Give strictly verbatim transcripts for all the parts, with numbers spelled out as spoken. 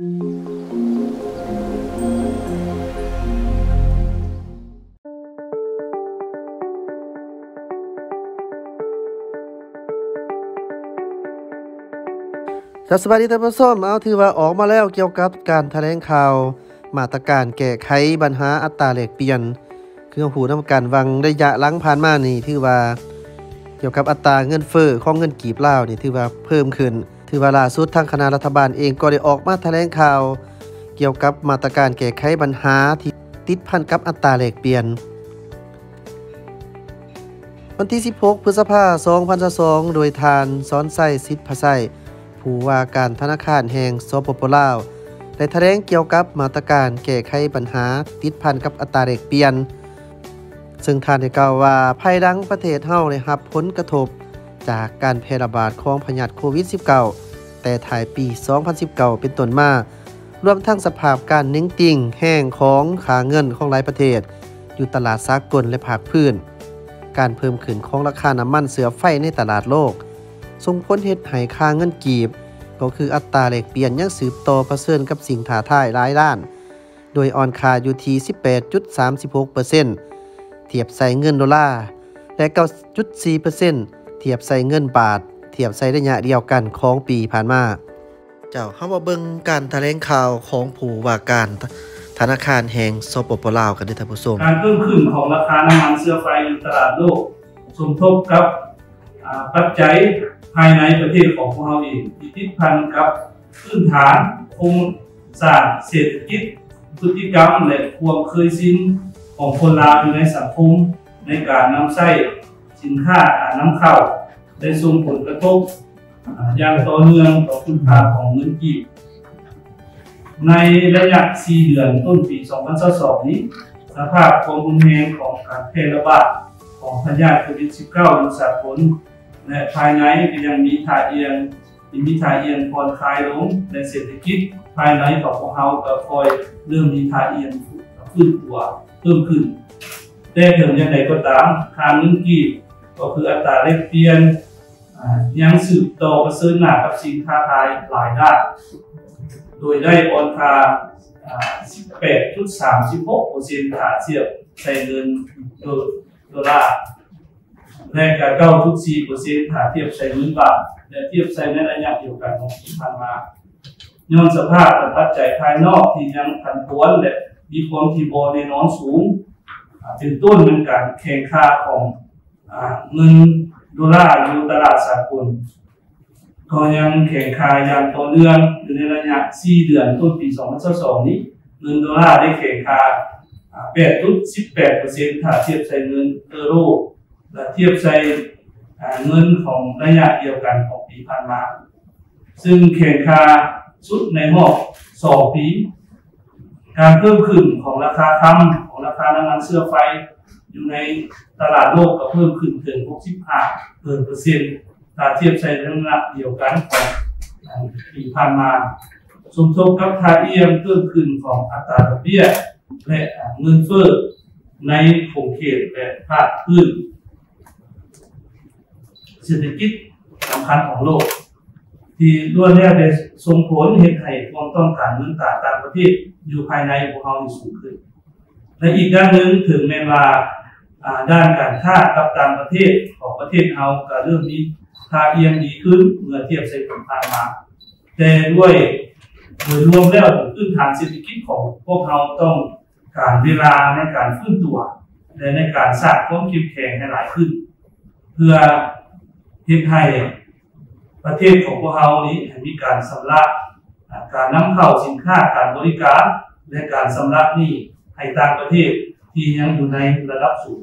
สวัสดีท่านผู้ชมเอาถือว่าออกมาแล้วเกี่ยวกับการแถลงข่าวมาตรการแก้ไขปัญหาอัตราแลกเปลี่ยนคือผู้นำการวังระยะหลังผ่านมานี่ถือว่าเกี่ยวกับอัตราเงินเฟ้อของเงินกีบลาวนี่ถือว่าเพิ่มขึ้นถือว่าล่าสุดทางคณะรัฐบาลเองก็ได้ออกมาแถลงข่าวเกี่ยวกับมาตรการแก้ไขปัญหาที่ติดพันกับอัตราแลกเปลี่ยนวันที่สิบหกพฤษภาคมสองพันยี่สิบสองโดยทานสอนไส้สิทธิ์พะไส้ผู้ว่าการธนาคารแห่งสปป.ลาวได้แถลงเกี่ยวกับมาตรการแก้ไขปัญหาติดพันกับอัตราแลกเปลี่ยนซึ่งท่านได้กล่าวว่าภายหลังประเทศเฮาได้รับผลกระทบจากการแพร่ระบาดของพยาธิโควิด สิบเก้า แต่ท้ายปีสองพันสิบเก้าเป็นต้นมารวมทั้งสภาพการเน่งติ่งแห้งของค่าเงินของหลายประเทศอยู่ตลาดสากลและภาคพื้นการเพิ่มขึ้นของราคาน้ำมันเสือไฟในตลาดโลกส่งผลเฮ็ดให้ค่าเงินกีบก็คืออัตราแลกเปลี่ยนยังสืบต่อเผชิญกับสิ่งท้าทายหลายด้านโดยอ่อนค่าอยู่ที่ สิบแปดจุดสามหกเปอร์เซ็นต์ เทียบใส่เงินดอลลาร์และ เก้าจุดสี่เปอร์เซ็นต์ เทียบใส่เงินบาทเทียบใส่ระยะเดียวกันของปีผ่านมาเจ้าเข้ามาเบิ่งการแถลงข่าวของผู้ว่าการธนาคารแห่งสปป.ลาวกันเด้อท่านผู้ชมการเพิ่มขึ้นของราคาน้ำมันเชื้อไฟอยู่ตลาดโลกสมทบกับปัจจัยภายในประเทศของพวกเราเองที่ติดพันกับพื้นฐานโครงสร้างเศรษฐกิจพฤติกรรมและความเคยชินของคนลาวอยู่ในสังคมในการนำใช้สินค้าการนำเข้าได้ส่งผลกระทบอย่างต่อเนื่องต่อคุณค่าของเงินกีบในระยะสี่เดือนต้นปีสองพันยี่สิบสองนี้สภาพความรุนแรงของการแพร่ระบาดของพยาธิโควิด สิบเก้า อยู่สากลและภายในก็ยังมีท่าเอียงมีท่าเอียงผ่อนคลายลงในเศรษฐกิจภายในของพวกเราก็คอยเริ่มมีท่าเอียงฟื้นตัวเพิ่มขึ้นแต่ถึงอย่างไรก็ตามค่าเงินกีบก็คืออัตราแลกเปลี่ยนยังสืบต่อเผชิญหน้ากับสิ่งท้าทายหลายด้านโดยได้อ่อนค่า สิบแปดจุดสามหกเปอร์เซ็นต์ ถ้าเทียบใส่เงินดอลลาร์และก็ เก้าจุดสี่เปอร์เซ็นต์ ถ้าเทียบใส่เงินบาทและเทียบใส่ในระยะเดียวกันของปีผ่านมาย้อนสภาพและปัจจัยภายนอกที่ยังผันผวนและมีความถี่บ่แน่นอนสูงเป็นต้นเป็นการแข่งขันของเงินดอลลาร์อยู่ตลาดสากลก็ยังแข่งขันอย่างต่อเนื่องอยู่ในระยะสี่เดือนต้นปีสองพันยี่สิบสองนี้เงินดอลลาร์ได้แข่งขัน แปดจุดหนึ่งแปดเปอร์เซ็นต์ ถ้าเทียบใส่เงินยูโรและเทียบใส่เงินของระยะเดียวกันของปีผ่านมาซึ่งแข่งขันสุดในรอบสองปีการเพิ่มขึ้นของราคาค้ำของราคาน้ำมันเชื้อไฟอยู่ในตลาดโลกก็เพิ่มขึ้นถึงหกสิบห้าเปอร์เซ็นต์ถ้าเทียบใส่น้ำหนักเดียวกันของปีผ่านมาสมทบกับท่าเอียงเพิ่มขึ้นของอัตราดอกเบี้ยและเงินเฟ้อในขอบเขตและภาคพื้นเศรษฐกิจสำคัญของโลกที่ล้วนแล้วได้ส่งผลให้ไทยความต้องการเงินตราต่างประเทศอยู่ภายในพวกเราสูงขึ้นและอีกด้านหนึ่งถึงแม้ว่าด้านการค้ากับต่างประเทศของประเทศเราก็เริ่มมีท่าเอียงดีขึ้นเมื่อเทียบใส่ปีผ่านมาแต่ด้วยโดยรวมแล้วพื้นฐานเศรษฐกิจของพวกเราต้องการเวลาในการฟื้นตัวและในการสร้างความเข้มแข็งให้หลายขึ้นเพื่อเฮ็ดให้ประเทศของพวกเรานี้มีการชำระการนำเข้าสินค้าการบริการและการชำระหนี้ให้ต่างประเทศที่ยังอยู่ในระดับสูง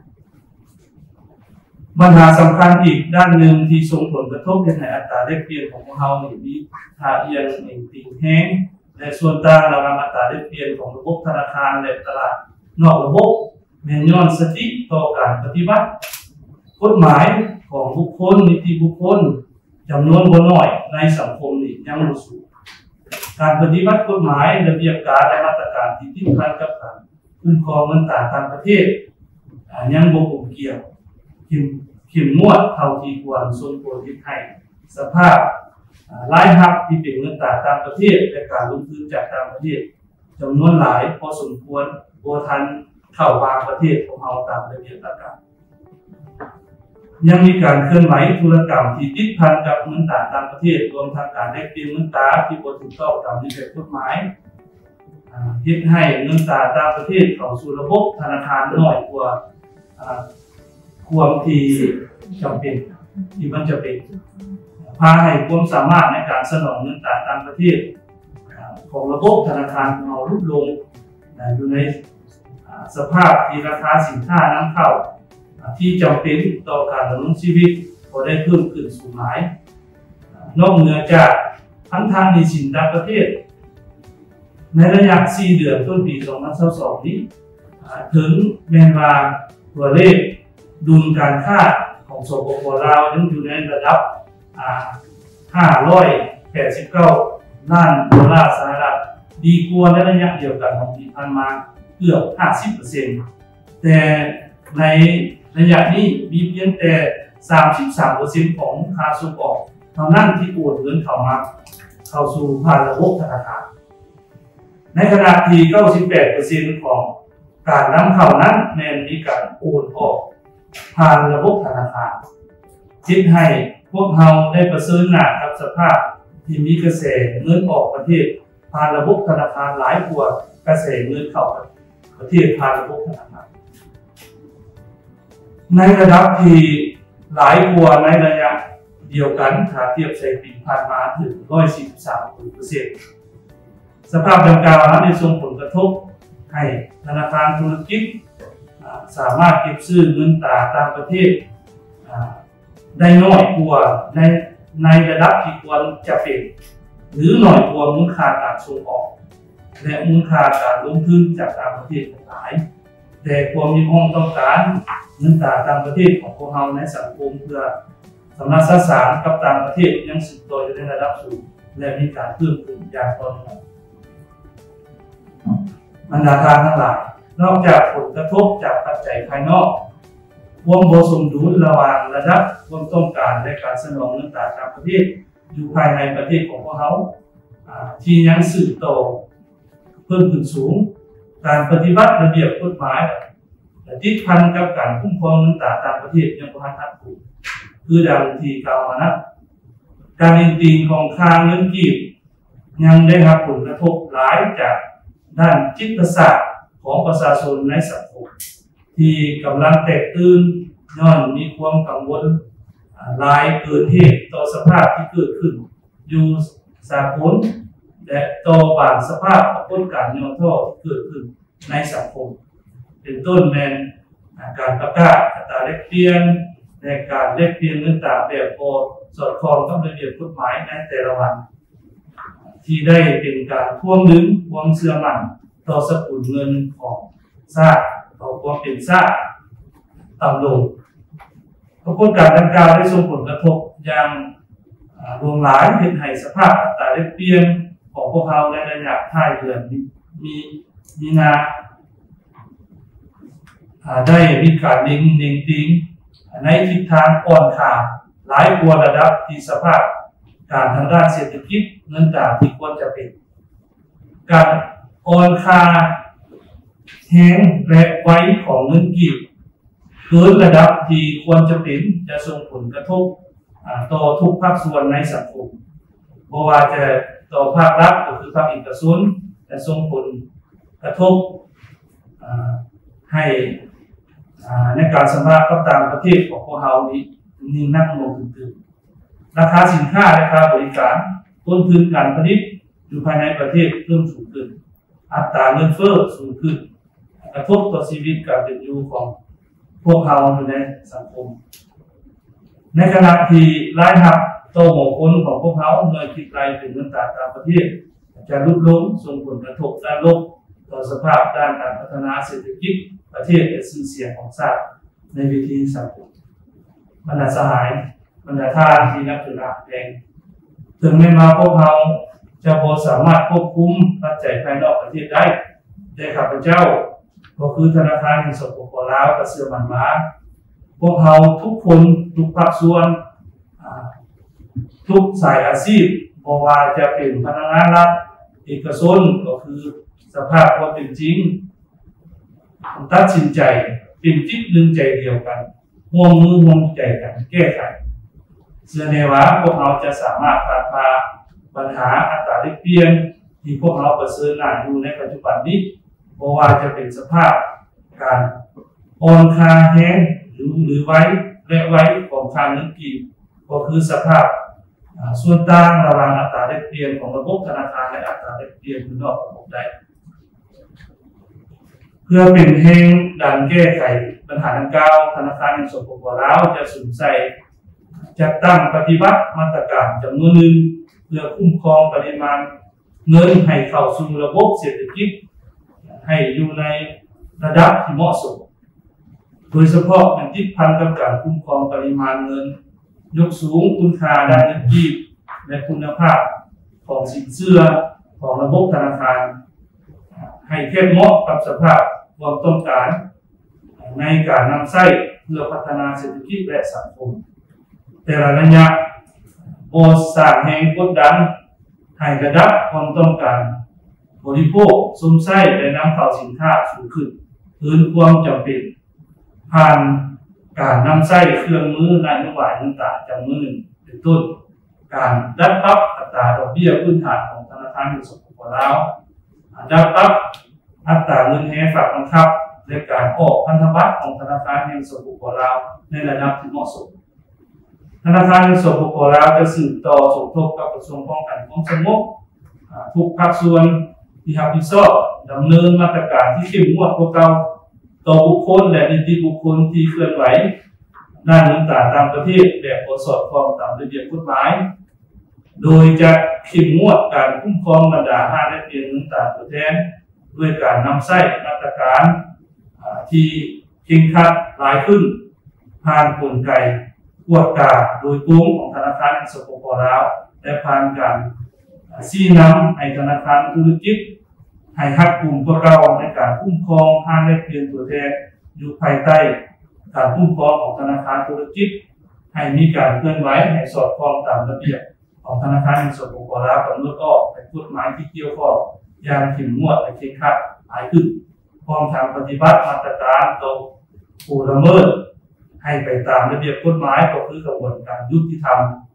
ปัญหาสำคัญอีกด้านหนึ่งที่ส่งผลกระทบให้อัตราแลกเปลี่ยนของพวกเรานี้มีท่าเอียงเองติ่งแห้งและส่วนต่างระหว่างอัตราแลกเปลี่ยนของระบบธนาคารและตลาดนอกระบบแม้ย้อนสติต่อการปฏิบัติกฎหมายของบุคคลนิติบุคคลจำนวนบ่น้อยในสังคมนี้ยังบ่สูงการปฏิบัติกฎหมายระเบียบการและมาตรการที่เกี่ยวข้องกับการคุ้มครองเงินตราต่างประเทศยังบ่คงเกี่ยวเข้มงวดเท่าที่ควรส่งผลให้สภาพรายรับที่เป็นเงินตราต่างประเทศและการลงทุนจากต่างประเทศจำนวนหลายพอสมควรบ่ทันเข้าบางประเทศของเราตามระเบียบราชการยังมีการเคลื่อนไหวธุรกรรมที่ติดพันกับเงินตราต่างประเทศรวมทั้งการแลกเปลี่ยนเงินตราที่บ่ถูกต้องตามระเบียบกฎหมายเฮ็ดให้เงินตราต่างประเทศเข้าสู่ระบบธนาคารน้อยกว่าความที่จำเป็นที่มันจะเป็นพาให้ความสามารถในการสนองเงินตราต่างประเทศของระบบธนาคารของเราลดลงอยู่ในสภาพที่ราคาสินค้านำเข้าที่จำเป็นต่อการดำรงชีวิตก็ได้เพิ่มขึ้นสูงหลายนอกเหนือจากพันธะหนี้สินต่างประเทศในระยะสี่เดือนต้นปีสองพันยี่สิบสองนี้ถึงแม้ว่าตัวเลขดุลการค้าของสปป.ลาวยังอยู่ในระดับห้าร้อยแปดสิบเก้าล้านดอลลาร์สหรัฐดีกว่าในระยะเดียวกันของปีผ่านมาเกือบ ห้าสิบเปอร์เซ็นต์ แต่ในระยะนี้มีเพียงแต่ สามสิบสามเปอร์เซ็นต์ ของค่าส่งออกเท่านั้นที่โอนเงินเข้ามาเข้าสู่ผ่านระบบธนาคารในขณะที่ เก้าสิบแปดเปอร์เซ็นต์ ของการนำเข้านั้นแม้นมีการโอนออกผ่านระบบธนาคารคิดให้พวกเราได้ประเสริฐหน้ากับสภาพที่มีกระแสเงินออกประเทศผ่านระบบธนาคารหลายกว่ากระแสเงินเข้าประเทศผ่านระบบธนาคารในระดับที่หลายกว่าในระยะเดียวกันถ้าเทียบใช้ปีผ่านมาถึง หนึ่งร้อยสี่สิบสามเปอร์เซ็นต์ สภาพดังกล่าวนั้นได้ส่งผลกระทบให้ธนาคารธุรกิจสามารถเก็บซื้อเงินตราต่างประเทศได้น้อยกว่าในในระดับที่ควรจะเป็นหรือน้อยกว่ามูลค่าการส่งออกและมูลค่าการลงทุนจากต่างประเทศหลายแต่ความมีความต้องการเงินตราต่างประเทศของพวกเราในสังคมเพื่อสำนักสื่อสารกับต่างประเทศยังสืบต่ออยู่ในระดับสูงและมีการเพิ่มขึ้นอย่างต่อเนื่องบรรดาทางทั้งหลายนอกจากผลกระทบจากปัจจัยภายนอกความบ่สมดุลระหว่างระดับความต้องการและการสนองเงินตราต่างประเทศอยู่ภายในประเทศของพวกเขาที่ยังสืบต่อเพิ่มขึ้นสูงการปฏิบัติระเบียบกฎหมายติดพันกับการคุ้มครองเงินตราต่างประเทศยังบ่ทันทันถูกคือดังที่กล่าวมานะการอิงติงของค่าเงินกีบยังได้รับผลกระทบหลายจากด้านจิตประสาทของประชาชนในสังคมที่กำลังแตกตื่นย้อนมีความกังวลหลายเกินเหตุต่อสภาพที่เกิดขึ้นอยู่สากลและต่อบางสภาพปรากฏการณ์ย่อท้อที่เกิดขึ้นในสังคมเป็นต้นแมนการประกาศอัตราแลกเปลี่ยนและการแลกเปลี่ยนเงินตราแบบพอสอดคล้องกับระเบียบกฎหมายในแต่ละวันที่ได้เป็นการทวงดึงความเชื่อมั่นต่อสกุลเงินของชาติต่อความเป็นชาติต่ำลงปรากฏการณ์ดังกล่าวได้ส่งผลกระทบอย่างรวมหลายเห็นให้สภาพอัตราแลกเปลี่ยนของพวกเราในระยะท้ายเดือนมีมีนาได้มีการเด้งเด้งติ้งในทิศทางอ่อนค่าหลายกว่าระดับที่สภาพการทางด้านเศรษฐกิจเงินตราที่ควรจะเป็นการอ่อนค่าแห้งและไว้ของเงินกีบเกินระดับที่ควรจะเป็นจะส่งผลกระทบต่อทุกภาคส่วนในสังคมบ่ว่าจะต่อภาครัฐก็คือภาคเอกชนจะส่งผลกระทบให้ในการสำหรับกับต่างประเทศของพวกเรานี้นิ่งนักลงทุนราคาสินค้าราคาบริการต้นทุนการผลิตอยู่ภายในประเทศเพิ่มสูงขึ้นอัตราเงินเฟ้อสูงขึ้นกระทบต่อชีวิตการเป็นอยู่ของพวกเราอยู่ในสังคมในขณะที่รายรับต่อหมู่คนของพวกเขาเมื่อคิดรายถึงเงินตราต่างประเทศจะลดลงส่งผลกระทบด้านลบต่อสภาพด้านการพัฒนาเศรษฐกิจประเทศและชื่อเสียงของชาติในเวทีสังคมบรรดาสหายบรรดาท่านที่นับถือหลักแดงถึงแม้มาพวกเราจะบ่สามารถควบคุมปัจจัยภายนอกประเทศได้แต่ข้าพเจ้าก็คือธนาคารแห่งสปป.ลาวก็เชื่อมั่นว่าพวกเราทุกคนทุกภาคส่วนทุกสายอาชีพบ่ว่าจะเป็นพนักงานรัฐเอกชนก็คือสภาพความเป็นจริงตัดสินใจเป็นจิตหนึ่งใจเดียวกันร่วมมือร่วมใจกันแก้ไขเชื่อแน่ว่าพวกเราจะสามารถผ่านพาปัญหาอัตราแลกเปลี่ยนที่พวกเราประเสริฐหน้าอยู่ในปัจจุบันนี้บ่ว่าจะเป็นสภาพการอ่อนค่าแห้งหรือหรือไว้และไว้ของค่าเงินกีบก็คือสภาพส่วนต่างระหว่างอัตราแลกเปลี่ยนของระบบธนาคารและอัตราแลกเปลี่ยนนอกระบบได้เพื่อเป็นแห่งดันแก้ไขปัญหาดังกล่าวธนาคารแห่งสปป.ลาวจะสนใจจัดตั้งปฏิบัติมาตรการจำนวนหนึ่งเพื่อคุ้มครองปริมาณเงินให้เข้าสู่ระบบเศรษฐกิจให้อยู่ในระดับที่เหมาะสมโดยเฉพาะอย่างที่พันกับการคุ้มครองปริมาณเงินยกสูงคุณค่าด้านเงินกีบและคุณภาพของสินเชื่อของระบบธนาคารให้เทียบเหมาะกับสภาพความต้องการในการนำใช้เพื่อพัฒนาเศรษฐกิจและสังคมแต่ละระยะบ่สร้างแรงกดดันให้ระดับความต้องการบริโภคซุ่มไส้และนำเข้าสินค้าสูงขึ้นเกินความจำเป็นผ่านการนำใช้เครื่องมือนโยบายต่างๆจำนวนหนึ่งเป็นต้นการดัดปรับอัตราดอกเบี้ยพื้นฐานของธนาคารแห่งสปป.ลาวดัดปรับอัตราเงินแห่ฝากบังคับในการออกพันธบัตรของธนาคารแห่งสปป.ลาวในระดับที่เหมาะสมธนาคารแห่งสปป.ลาวจะสืบต่อสมทบกับกระทรวงป้องกันความสงบทุกภาคส่วนที่รับผิดชอบดำเนินมาตรการที่เข้มงวดกว่าเก่าต่อบุคคลและนิติบุคคลที่เคลื่อนไหวด้านเงินตราต่างประเทศแบบสอดคล้องตามระเบียบกฎหมายโดยจะเข้มงวดการคุ้มครองบรรดาห้างและเปลี่ยนเงินตราตัวแทนด้วยการนำใช้มาตรการที่เคร่งครัดหลายขึ้นผ่านกลไกกวดกาโดยตรงของธนาคารแห่งสปป.ลาวและผ่านการชี้นำให้ธนาคารธุรกิจให้หักกลุ่มตัวเก่าในการคุ้มครองห้างและเปลี่ยนตัวแทนอยู่ภายใต้การคุ้มครองของธนาคารธุรกิจให้มีการเคลื่อนไหวให้สอดคล้องตามระเบียบของธนาคารแห่งสปป.ลาวกำหนดออกในกฎหมายที่เกี่ยวข้องอย่างเข้มงวดและเคร่งครัดหลายขึ้นพร้อมทั้งปฏิบัติมาตรการต่อผู้ละเมิดให้ไปตามระเบียบกฎหมายก็คือกระบวนการยุติธรรม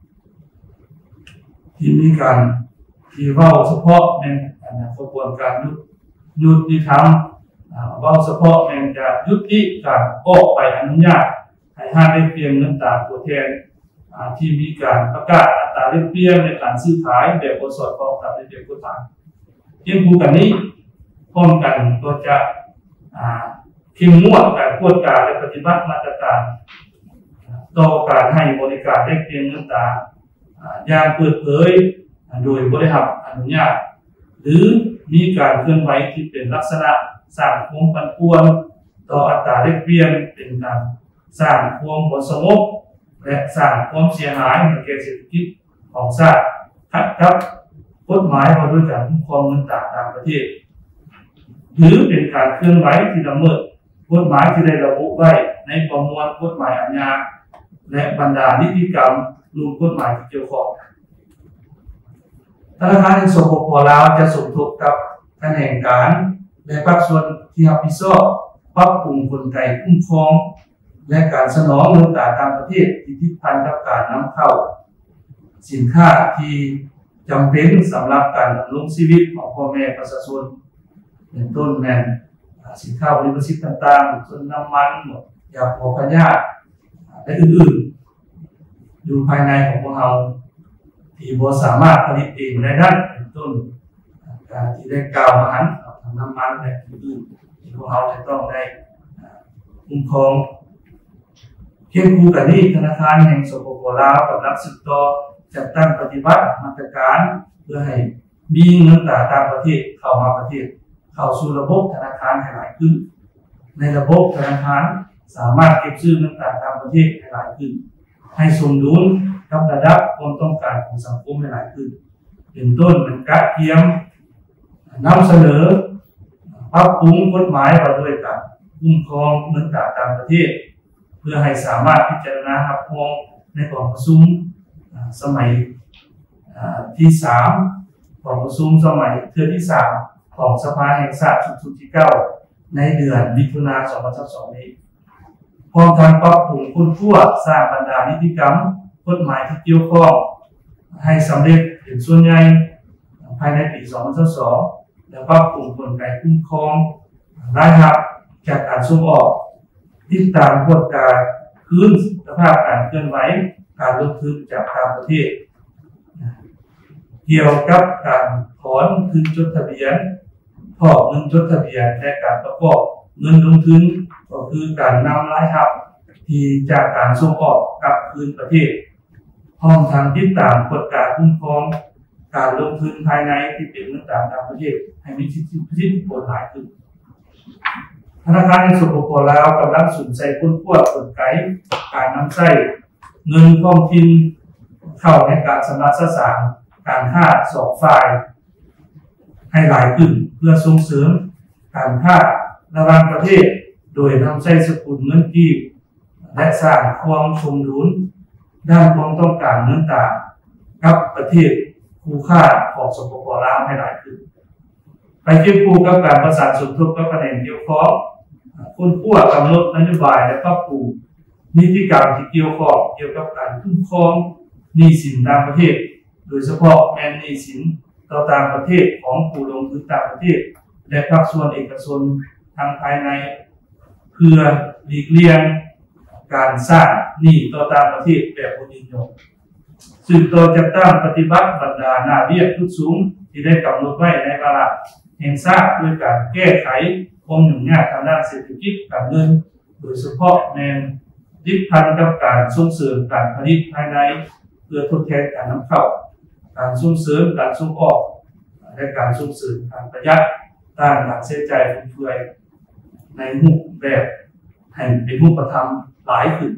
ที่มีการที่เว้าเฉพาะในกระบวนการยุติธรรมเว้าเฉพาะในจะยุติการออกไปอนุญาตให้ห้างได้เปลี่ยนเงินตราตัวแทนที่มีการประกาศอัตราแลกเปลี่ยนในการซื้อขายแบบบ่สอดคล้องตามระเบียบกฎหมายเทียบคู่กันนี้พร้อมกันก็จะเข้มงวดการกวดกาและปฏิบัติมาตรการต่อการให้บริการแลกเปลี่ยนเงินตราอย่างเปิดเผยโดยบ่ได้รับอนุญาตหรือมีการเคลื่อนไหวที่เป็นลักษณะสร้างความปั่นป่วนต่ออัตราแลกเปลี่ยนเป็นการสร้างความบ่สงบและสร้างความเสียหายแก่เศรษฐกิจของชาติขัดกับกฎหมายว่าด้วยการคุ้มครองเงินตราต่างประเทศหรือเป็นการเคลื่อนไหวที่ละเมิดกฎหมายที่ได้ระบุไว้ในประมวลกฎหมายอาญาและบรรดานิติกรรมรวมกฎหมายที่เกี่ยวข้องธนาคารแห่งสปป.ลาวจะสมทบกับแผนงการและภาคส่วนที่รับผิดชอบปรับปรุงกลไกคุ้มครองและการสนองเงินตราต่างประเทศที่ติดพันกับการนำเข้าสินค้าที่จำเป็นสำหรับการดำรงชีวิตของพ่อแม่ประชาชนเป็นต้นแม่นสินค้าบริโภคต่างๆส่วนน้ำมันยาพอพยาธิและอื่นๆอยู่ภายในของพวกเราที่บ่สามารถผลิตเองได้นั้นเป็นต้นการที่ได้กล่าวมาหันทำน้ำมันและอื่นๆที่พวกเราจะต้องได้คุ้มครองเคียงคู่กันนี้ธนาคารแห่งสปป.ลาวกับนักสืบต่อจัดตั้งปฏิบัติมาตรการเพื่อให้มีเงินตราต่างประเทศเข้ามาประเทศเข้าสู่ระบบธนาคารให้หลายขึ้นในระบบธนาคารสามารถเก็บซื้อเงินตราต่างประเทศให้หลายขึ้นให้สมดุลกับระดับความต้องการของสังคมให้หลายขึ้นเป็นต้นเป็นกะเทียมนำเสนอปรับปรุงกฎหมายว่าด้วยการคุ้มครองเงินตราต่างประเทศเพื่อให้สามารถพิจารณารับรองในกองประชุมสมัยที่สามของประชุมสมัยเทือที่สามของสภาแห่งชาติชุดที่เก้าในเดือนมิถุนายนสองพันยี่สิบสองนี้พร้อมทั้งปรับปรุงคุณทั่วสร้างบรรดานิติกรรมกฎหมายที่เกี่ยวข้องให้สำเร็จเป็นส่วนใหญ่ภายในปีสองพันยี่สิบสองและปรับปรุงกลไกคุ้มครองรายรับจากการส่งออกติดตามกฎการคืนสภาพการเคลื่อนไหวการลงทุนจากต่างประเทศเกี่ยวกับการถอนคืนจดทะเบียนถอนเงินจดทะเบียนและการประกอบเงินลงทุนก็คือการนำรายรับที่จากการส่งออกกลับคืนประเทศพร้อมทั้งติดตามกฎการคุ้มครองการลงทุนภายในที่เป็นเงินต่างต่างประเทศให้มีสิทธิผลหลายขึ้นธนาคารแห่งสปป.ลาวกำลังสนใจค้นคว้ากลไกการนำใช้เงินท้องถิ่นเข้าในการสำนักสร้างการค้าสองฝ่ายให้หลายขึ้นเพื่อส่งเสริมการค้าระหว่างประเทศโดยนำใช้สกุลเงินกีบและสร้างความสมดุลด้านความต้องการเงินต่างกับประเทศคู่ค้าของสปป.ลาวให้หลายขึ้นไปเกี่ยวคู่กับการประสานสมทบกับประเด็นเกี่ยวข้องค้นคว้ากำหนดนโยบายและปรับปรุงนิติกรรมที่เกี่ยวข้องเกี่ยวกับการคุ้มครองหนี้สินต่างประเทศโดยเฉพาะแมนหนี้สินต่อต่างประเทศของผู้ลงทุนต่างประเทศและภาคส่วนเอกชนทางภายในเพื่อหลีกเลี่ยงการสร้างหนี้ต่อต่างประเทศแบบบุญยินยมซึ่งต่อจากตั้งปฏิบัติบรรดาหน้าเบี้ยทุกสูงที่ได้กำหนดไว้ในวาระแห่งชาติด้วยการแก้ไขความยุ่งยากทางด้านเศรษฐกิจการเงินโดยเฉพาะแนวดิบพันกับการส่งเสริมการผลิตภายในเพื่อทดแทนการนำเข้าการส่งเสริมการส่งออกและการส่งเสริมการประหยัดด้านการใช้จ่ายฟุ่มเฟือยในรูปแบบให้เป็นรูปธรรมหลายขึ้น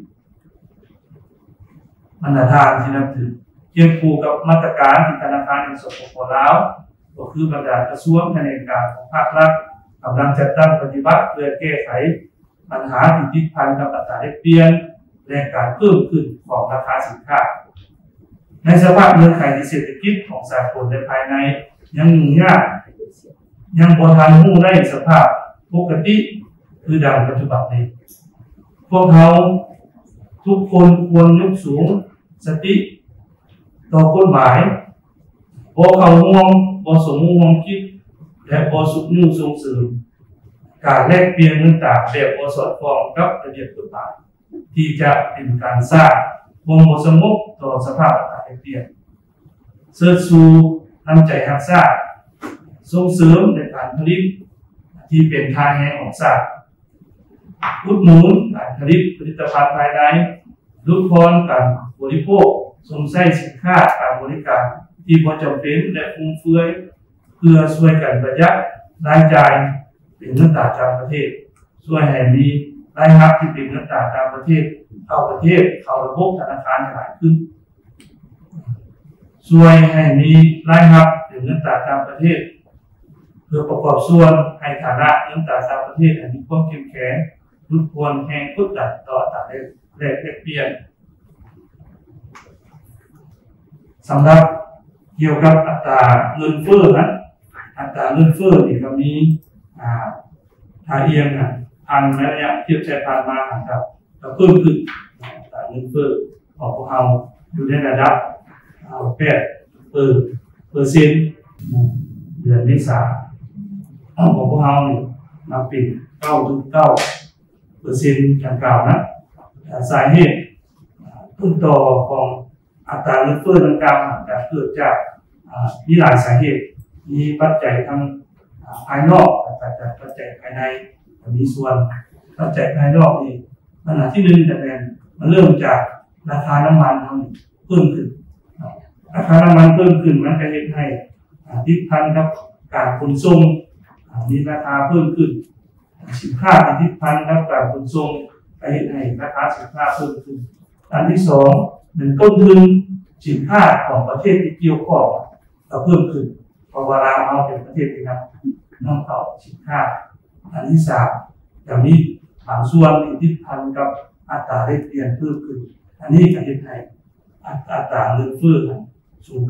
มาตรฐานที่นับถือเกี่ยวคู่กับมาตรการที่ธนาคารแห่งสปป.ลาวก็คือบรรดากระทรวงภายในการของภาครัฐกำลังจัดตั้งปฏิบัติเพื่อแก้ไขปัญหาที่ติดพันกับอัตราแลกเปลี่ยนและการเพิ่มขึ้นของราคาสินค้าในสภาพเงื่อนไขที่เศรษฐกิจของสากลและภายในยังยุ่งยากยังบ่ทันรู้ได้สภาพปกติคือดังปัจจุบันนี้พวกเขาทุกคนควรยกสูงสติต่อกฎหมายบ่เข้าร่วมบ่สมรู้ร่วมคิดและบ่สุขยุ่งส่งเสริมการแลกเปลี่ยนเงินต่างแบบบ่สอดคล้องกับระเบียบกฎหมายที่จะเป็นการสร้างความบ่สงบต่อสภาพการแลกเปลี่ยนเสริมสู่น้ำใจรักษาส่งเสริมในการผลิตที่เป็นทางแห่งของชาติอุดหนุนการผลิตผลิตภัณฑ์ภายในลดทอนการบริโภคสมใช้สินค้าการบริการที่บ่จำเป็นและฟุ่มเฟือยเพื่อช่วยกันประหยัดรายจ่ายเป็นเงินต่างต่างประเทศช่วยให้มีรายรับที่เป็นเงินต่างต่างประเทศเข้าประเทศเข้าระบบธนาคารหลายขึ้นช่วยให้มีรายรับเป็นเงินต่างต่างประเทศเพื่อประกอบส่วนให้ฐานะเงินต่างต่างประเทศมีความเข้มแข็งลดควรแห่งกดดันต่ออัตราแลกแลกเปลี่ยนสำหรับเกี่ยวกับอัตราเงินเฟ้อนะอัตราเงินเฟ้อนี่ก็มีอ่าทาเอียงอ่ะพันระยะเทียบใช้ผ่านมาครับก็เพิ่มขึ้นอัตราเงินเฟ้อของพวกเราอยู่ในระดับแปดเปอร์เปอร์เซ็นต์เดือนเมษาของพวกเราเนี่ยมาปิดเก้าจุดเก้าเปอร์เซ็นต์ดังกล่าวนะสาเหตุต้นตอของอัตราเงินเฟ้อดังกล่าวจะเกิดจากมีหลายสาเหตุมีปัจจัยทางภายนอกปัจจัยปัจจัยภายในมีส่วนปัจจัยภายนอกนี่ปัญหาที่หนึ่งแต่แน่มันเริ่มจากราคาน้ำมันเพิ่มขึ้นราคาน้ำมันเพิ่มขึ้นมันก็เห็นให้ทิศพันกับการขนส่งมีราคาเพิ่มขึ้นสินค้าที่ทิศพันกับการขนส่งก็เห็นให้ราคาสินค้าเพิ่มขึ้นอันที่สองหนึ่งต้นทุนสินค้าของประเทศที่เกี่ยวข้องก็เพิ่มขึ้นเพราะว่าเราเป็นประเทศที่นำนำเข้าสินค้าอันที่สามจะมีบางส่วนที่ทิศพันกับอัตราแลกเปลี่ยนเพิ่มขึ้นอันนี้ก็เห็นให้อัตราเงินเฟ้อสูงขึ้น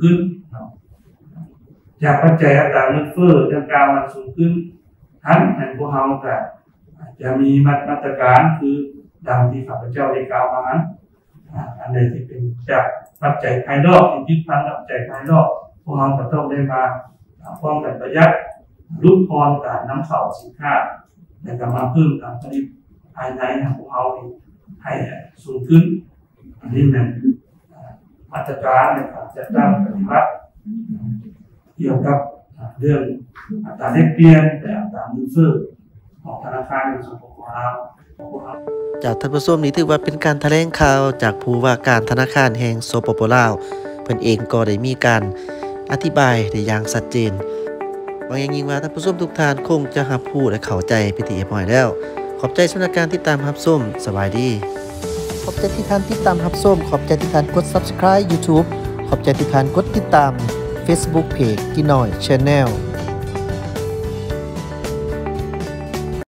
จากปัจจัยอัตราเงินเฟ้อดังกล่าวมันสูงขึ้นทั้งในพวกเราก็จะมีมาตรการคือดังที่ข้าพเจ้าได้กล่าวมานั้นอันใดที่เป็นจากปัจจัยภายนอกที่ผิดพลาดปัจจัยภายนอกพวกเราก็ต้องได้มาป้องกันประหยัดลดทอนการนำเข้าสินค้าและก็มาเพิ่มการผลิตภายในของพวกเราให้สูงขึ้นอันนี้เป็นมาตรการในการจัดตั้งปฏิบัติเกี่ยวกับเรื่องอัตราแลกเปลี่ยนและอัตราเงินเฟ้อของธนาคารในสังคมของเราจากท่านผู้ชมนี้ถือว่าเป็นการแถลงข่าวจากผู้ว่าการธนาคารแห่งสปป.ลาวเพิ่นเองก็ได้มีการอธิบายได้อย่างชัดเจนหวังอย่างยิ่งว่าท่านผู้ชมทุกท่านคงจะรับรู้และเข้าใจไปที่เรียบร้อยแล้วขอบใจสำหรับการติดตามรับชมสบายดีขอบใจที่ท่านติดตามรับชมขอบใจที่ท่านกด Subscribe YouTube ขอบใจที่ท่านกดติดตาม Facebook Page กินหน่อย Channel